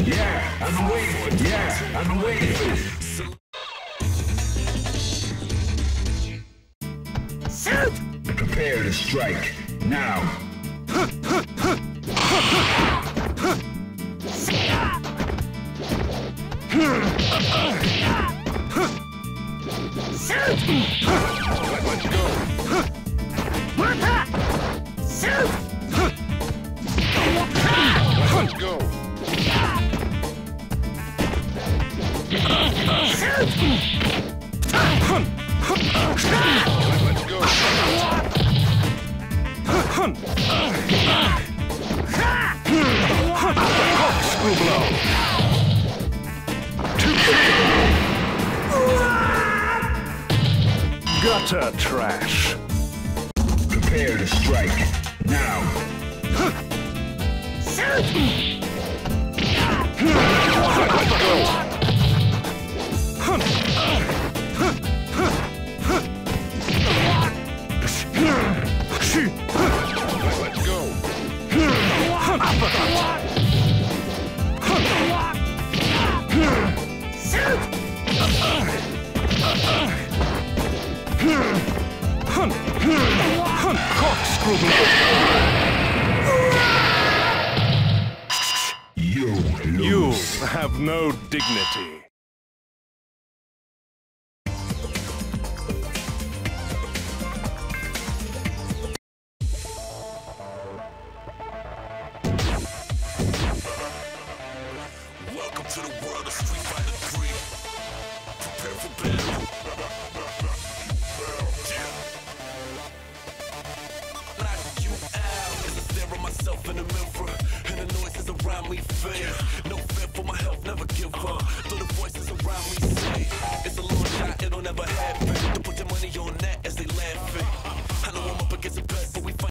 Yeah, I've been waiting for this. Yeah, I've been waiting for this. Shoot! Prepare to strike. Now. Shoot! Let's go. Shoot! Let's go. Shoot! Let's go. Corkscrew blow. Gutter trash. Prepare to strike. Now. Shoot! Let's go. Let's go. Shoot! Corkscrew blow. You have no dignity. Welcome to the world of Street Fighter 3. Prepare for battle. Knock you out as I stare at myself in the mirror, and the noises around me fear. No fear for my health, never give up. Though the voices